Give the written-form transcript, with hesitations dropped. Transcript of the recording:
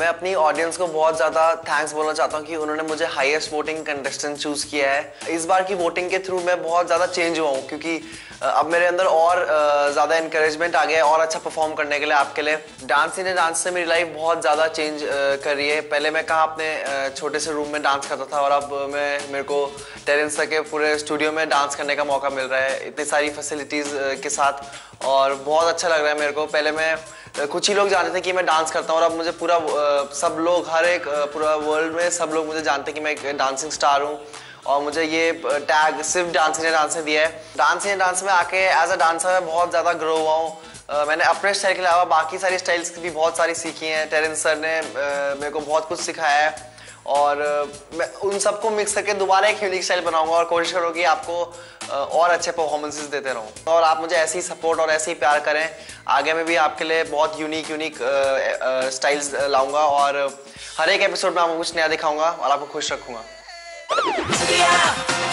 मैं अपनी ऑडियंस को बहुत ज़्यादा थैंक्स बोलना चाहता हूँ कि उन्होंने मुझे हाईएस्ट वोटिंग कंटेस्टेंट चूज़ किया है। इस बार की वोटिंग के थ्रू मैं बहुत ज़्यादा चेंज हुआ हूँ, क्योंकि अब मेरे अंदर और ज़्यादा इंकरेजमेंट आ गया है और अच्छा परफॉर्म करने के लिए आपके लिए। डांस इंडिया डांस से मेरी लाइफ बहुत ज़्यादा चेंज कर रही है। पहले मैं कहाँ अपने छोटे से रूम में डांस करता था और अब मेरे को टेरेंस तक के पूरे स्टूडियो में डांस करने का मौका मिल रहा है, इतनी सारी फैसिलिटीज़ के साथ, और बहुत अच्छा लग रहा है मेरे को। पहले मैं कुछ ही लोग जानते थे कि मैं डांस करता हूँ और अब मुझे पूरा सब लोग, हर एक पूरा वर्ल्ड में सब लोग मुझे जानते हैं कि मैं एक डांसिंग स्टार हूँ। और मुझे ये टैग सिर्फ डांस इंडिया डांस ने दिया है। डांस इंडिया डांस में आके एज अ डांसर मैं बहुत ज़्यादा ग्रो हुआ हूँ। मैंने अपने स्टाइल के अलावा बाकी सारी स्टाइल्स भी बहुत सारी सीखी हैं। टेरेंस सर ने मेरे को बहुत कुछ सिखाया है और मैं उन सबको मिक्स करके दोबारा एक यूनिक स्टाइल बनाऊंगा और कोशिश करूँ कि आपको और अच्छे परफॉर्मेंसेस देते रहूँ और आप मुझे ऐसे ही सपोर्ट और ऐसे ही प्यार करें। आगे मैं भी आपके लिए बहुत यूनिक स्टाइल्स लाऊंगा और हर एक एपिसोड में आपको कुछ नया दिखाऊंगा और आपको खुश रखूंगा।